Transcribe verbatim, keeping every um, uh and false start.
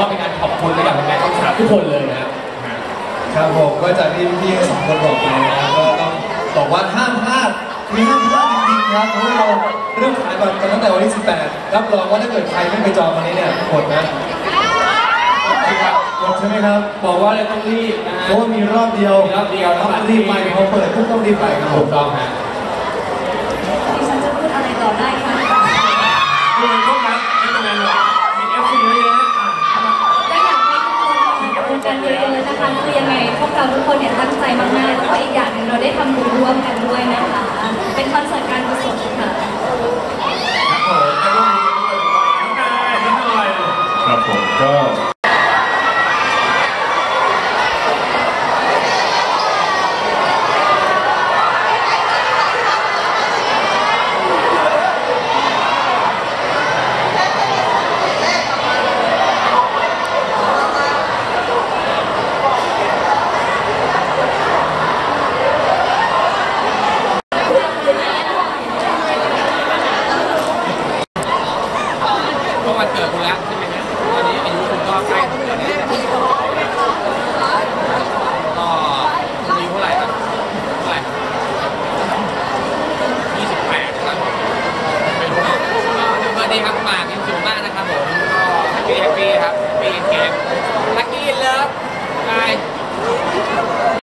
เป็นการขอบคุณในกับแฟนๆช่องสามทุกคนเลยนะครับผมก็จากที่พี่สองคนบอกไปนะก็ต้องบอกว่าห้ามพลาดมีห้ามพลาดจริงๆครับเพราะว่าเราเริ่มขายบัตรกันตั้งแต่วันที่สิบแปดรับรองว่าถ้าเกิดใครไม่ไปจองวันนี้เนี่ยหมดนะหมดใช่ไหมครับบอกว่าเลยต้องรีบนะเพราะว่ามีรอบเดียวรอบเดียวต้องรีบไปพอเปิดปุ๊บต้องรีบไปครับถูกต้องฮะดิฉันจะพูดอะไรต่อได้คะคือพวกนั้นไม่เป็นไรหรอกมีเอฟซีเยอะๆก็อยากให้ทุกคนขอบคุณกันเยอะๆนะคะคือยังไงพวกเราทุกคนเนี่ยตั้งใจมากๆแล้วก็อีกอย่างหนึ่งเราได้ทำบุญร่วมกันด้วยนะคะเป็นคอนเสิร์ตการกุศลค่ะครับผมไปร่วมบุญด้วยน้องกายนิดหน่อยครับผมก็วันเกิดคุณแล้วใช่ไหมฮะตอนนี้อายุคุณก็ใกล้ถึงแล้วเนี่ย